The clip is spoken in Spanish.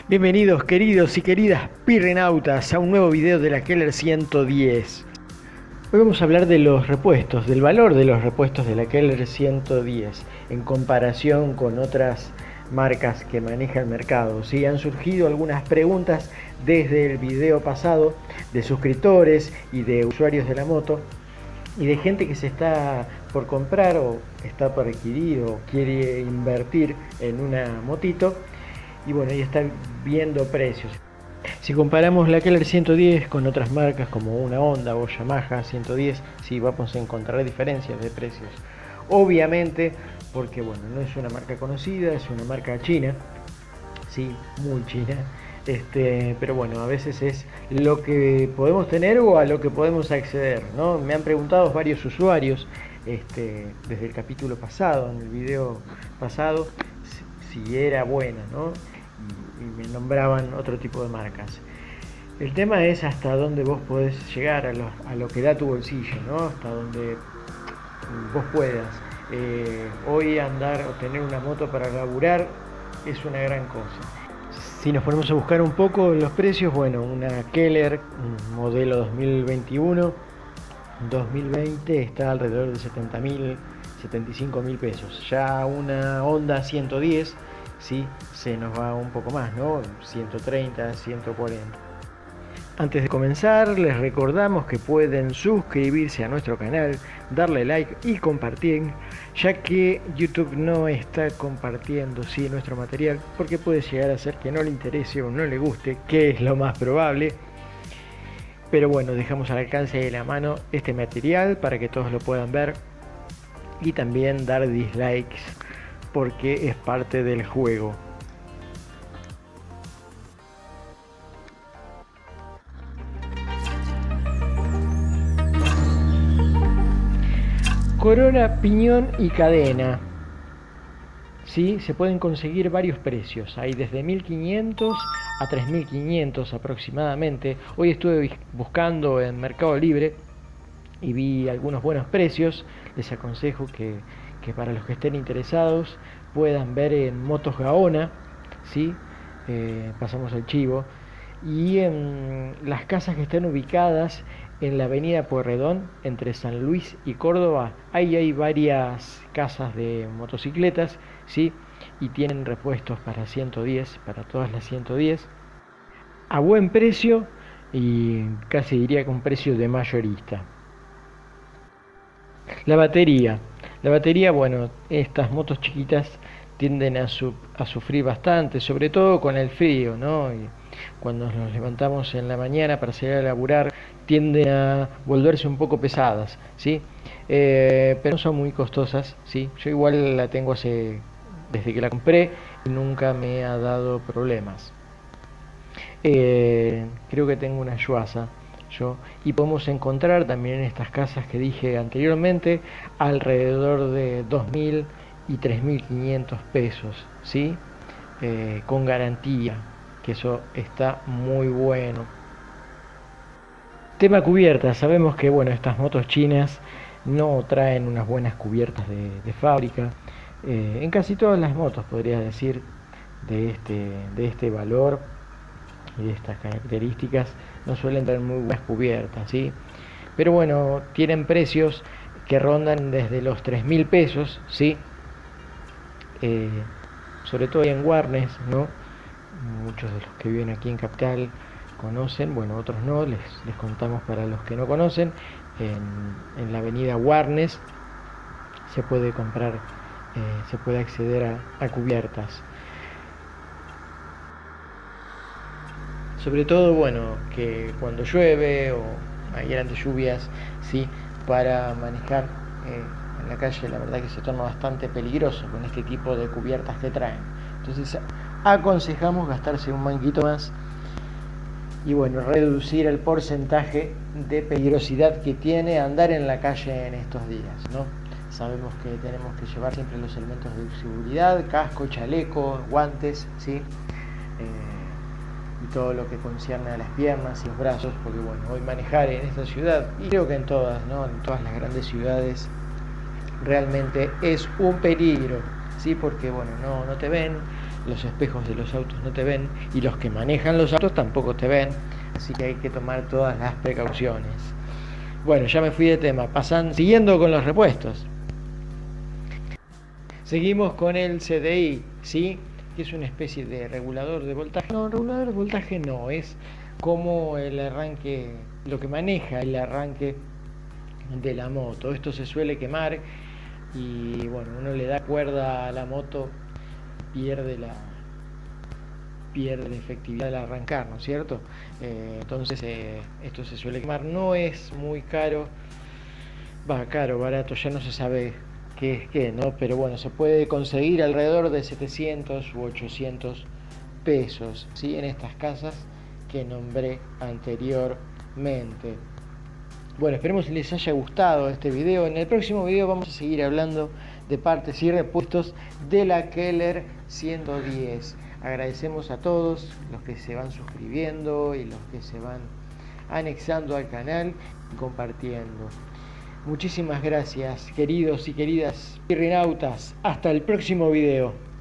Bienvenidos queridos y queridas pirrenautas a un nuevo video de la Keller 110. Hoy vamos a hablar de los repuestos, del valor de los repuestos de la Keller 110 en comparación con otras marcas que maneja el mercado. Sí, han surgido algunas preguntas desde el video pasado de suscriptores y de usuarios de la moto y de gente que se está por comprar o está por adquirir o quiere invertir en una motito. Y bueno, ahí está viendo precios. Si comparamos la Keller 110 con otras marcas como una Honda o Yamaha 110, sí vamos a encontrar diferencias de precios. Obviamente, porque bueno, no es una marca conocida, es una marca china, sí, muy china. Pero bueno, a veces es lo que podemos tener o a lo que podemos acceder, ¿no? Me han preguntado varios usuarios desde el capítulo pasado, en el video pasado, si era buena, ¿no? Y me nombraban otro tipo de marcas. El tema es hasta dónde vos podés llegar a lo que da tu bolsillo, ¿no? Hasta donde vos puedas. Hoy andar o tener una moto para laburar es una gran cosa. Si nos ponemos a buscar un poco los precios, bueno, una Keller, un modelo 2021, 2020 está alrededor de 70.000, 75.000 pesos. Ya una Honda 110, sí, se nos va un poco más, ¿no? 130, 140. Antes de comenzar, les recordamos que pueden suscribirse a nuestro canal, darle like y compartir, ya que YouTube no está compartiendo nuestro material, porque puede llegar a ser que no le interese o no le guste, que es lo más probable. Pero bueno, dejamos al alcance de la mano este material para que todos lo puedan ver y también dar dislikes, porque es parte del juego. Corona, piñón y cadena. Sí, se pueden conseguir varios precios. Hay desde 1.500 a 3.500 aproximadamente. Hoy estuve buscando en Mercado Libre y vi algunos buenos precios. Les aconsejo que para los que estén interesados puedan ver en Motos Gaona, ¿sí? Pasamos el chivo. Y en las casas que están ubicadas en la avenida Pueyrredón, entre San Luis y Córdoba, ahí hay varias casas de motocicletas, ¿sí? Y tienen repuestos para 110, para todas las 110, a buen precio y casi diría con precio de mayorista. La batería, bueno, estas motos chiquitas tienden a sufrir bastante, sobre todo con el frío, ¿no? Y cuando nos levantamos en la mañana para salir a laburar, tienden a volverse un poco pesadas, ¿sí? Pero no son muy costosas, ¿sí? Yo igual la tengo desde que la compré y nunca me ha dado problemas. Creo que tengo una Yuasa y podemos encontrar también en estas casas que dije anteriormente alrededor de 2.000 y 3.500 pesos, ¿sí? Con garantía, que eso está muy bueno. Tema cubiertas, sabemos que bueno, estas motos chinas no traen unas buenas cubiertas de fábrica. En casi todas las motos podría decir de este valor y de estas características no suelen tener muy buenas cubiertas, ¿sí? Pero bueno, tienen precios que rondan desde los 3.000 pesos, ¿sí? Sobre todo en Warnes, ¿no? Muchos de los que viven aquí en Capital conocen, bueno, otros no, les contamos para los que no conocen. En la avenida Warnes se puede comprar, se puede acceder a cubiertas. Sobre todo, bueno, que cuando llueve o hay grandes lluvias, sí, para manejar en la calle, la verdad que se torna bastante peligroso con este tipo de cubiertas que traen. Entonces aconsejamos gastarse un manguito más y bueno, reducir el porcentaje de peligrosidad que tiene andar en la calle en estos días, ¿no? Sabemos que tenemos que llevar siempre los elementos de seguridad, casco, chaleco, guantes, ¿sí? Y todo lo que concierne a las piernas y los brazos, porque bueno, hoy manejar en esta ciudad, y creo que en todas, ¿no? En todas las grandes ciudades, realmente es un peligro, ¿sí? Porque bueno, no te ven, los espejos de los autos no te ven y los que manejan los autos tampoco te ven, así que hay que tomar todas las precauciones. Bueno, ya me fui de tema, siguiendo con los repuestos. Seguimos con el CDI, ¿sí? Que es una especie de regulador de voltaje. No, regulador de voltaje no, es como el arranque, lo que maneja el arranque de la moto. Esto se suele quemar y bueno, uno le da cuerda a la moto, pierde la efectividad al arrancar, ¿no es cierto? Entonces esto se suele quemar, no es muy caro, caro, barato, ya no se sabe qué es qué, ¿no? Pero bueno, se puede conseguir alrededor de 700 u 800 pesos, ¿sí? En estas casas que nombré anteriormente. Bueno, esperemos que les haya gustado este video. En el próximo video vamos a seguir hablando de partes y repuestos de la Keller 110. Agradecemos a todos los que se van suscribiendo y los que se van anexando al canal y compartiendo. Muchísimas gracias, queridos y queridas pirrinautas. Hasta el próximo video.